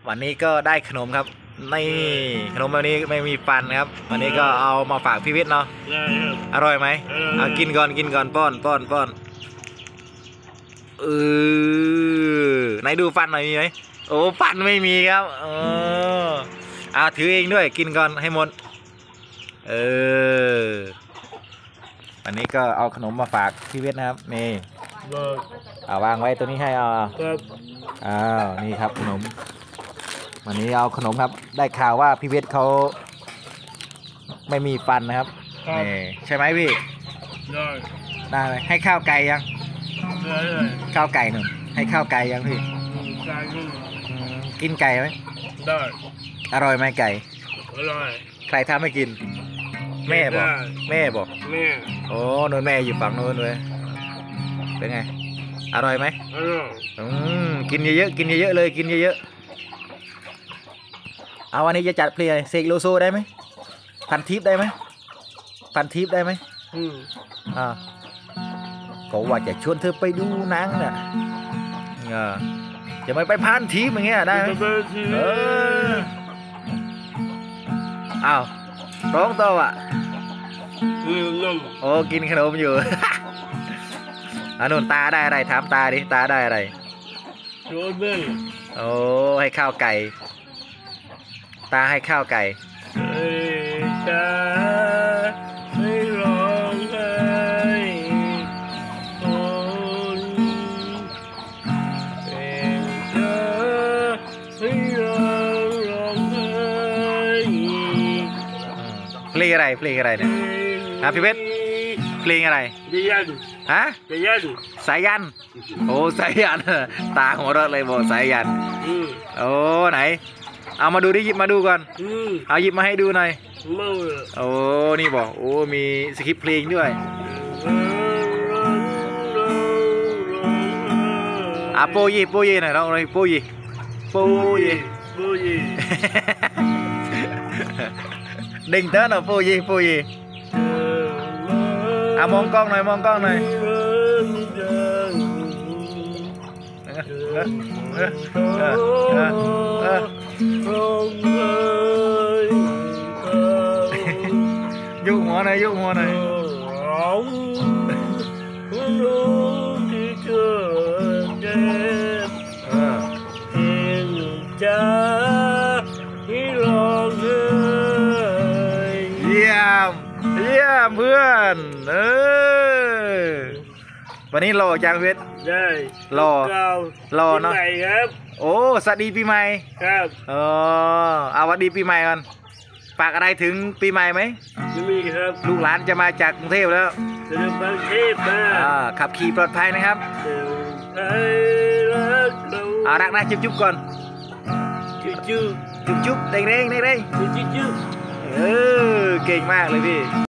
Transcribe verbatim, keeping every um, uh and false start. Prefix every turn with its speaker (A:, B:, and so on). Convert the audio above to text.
A: วันนี้ก็ได้ขนมครับนี่ขนมแบบนี้ไม่มีฟันครับวันนี้ก็เอามาฝากพี่วิทย์เนาะอร่อยไหมเอากินก่อนกินก่อนป้อนป้อนป้อนเออไหนดูฟันหน่อยมีไหมโอ้ฟันไม่มีครับเออเอาถือเองด้วยกินก่อนให้หมดเออวันนี้ก็เอาขนมมาฝากพี่วิทย์นะครับนี่เอาวางไว้ตัวนี้ให้เอาอ้าวนี่ครับขนมวันนี้เอาขนมครับได้ข่าวว่าพี่เวทเขาไม่มีฟันนะครับนี่ใช่ไหมพี่ได้ได้เลยให้ข้าวไก่ยังได้เลยข้าวไก่หนึ่งให้ข้าวไก่ยังพี่กินไก่ไหมได้อร่อยไหมไก่อร่อยใครทำให้กินแม่บอกแม่บอกแม่โอ้นนแม่อยู่ฝั่งโน้นเลยเป็นไงอร่อยไหมอร่อยอืมกินเยอะๆกินเยอะๆเลยกินเยอะๆเอาวันนี้จะจัดเพลงเสกโลโซได้ไหมพันทิปได้ไหมพันทิปได้ไหมอืมอ่าก็ว่าจะชวนเธอไปดูหนังน่ะเออจะไม่ไปพันทิปอย่างเงี้ยได้ไหมเอออ้าวร้องต่ออ่ะโอ้กินขนมอยู่อันนู้นตาได้อะไรถามตาดิตาได้อะไรโอ้ให้ข้าวไก่ตาให้ข้าวไก่ตาให้ร้องไห้คนเป็นเธอให้ร้องร้องไห้เพลงอะไรเพลงอะไรเนี่ยฮะพี่เพชรเพลงอะไรฮะสายันโอ้สายันตาหัวเราะเลยบอกสายันโอ้ไหนเอามาดูดิหยิบมาดูก่อนเอาหยิบมาให้ดูหน่อยโอ้นี่บอกโอ้มีสคริปต์เพลงด้วยอ่ะโปยีโปยีหน่อยน้องเลยโปยีโปยีโปยีเด้งเต้นเหรอโปยีโปยีอ่ะมองกล้องหน่อยมองกล้องหน่อยยุกหัวหน่อยยุกหัวหน่อยเยี่ยมเยี่ยมเพื่อนเออวันนี้รอจังเวทได้รอรอเนาะโอ้สวัสดีปีใหม่ครับเออเอาสวัสดีปีใหม่กันฝากอะไรถึงปีใหม่ไหมไม่มีครับลูกหลานจะมาจากกรุงเทพแล้วจะมากรุงเทพนะขับขี่ปลอดภัยนะครับเอารักนะจุ๊บจุ๊บก่อนจุ๊บจุ๊บจุ๊บจุ๊บเร่งเร่งเร่งเร่งจุ๊บจุ๊บเออเก่งมากเลยพี่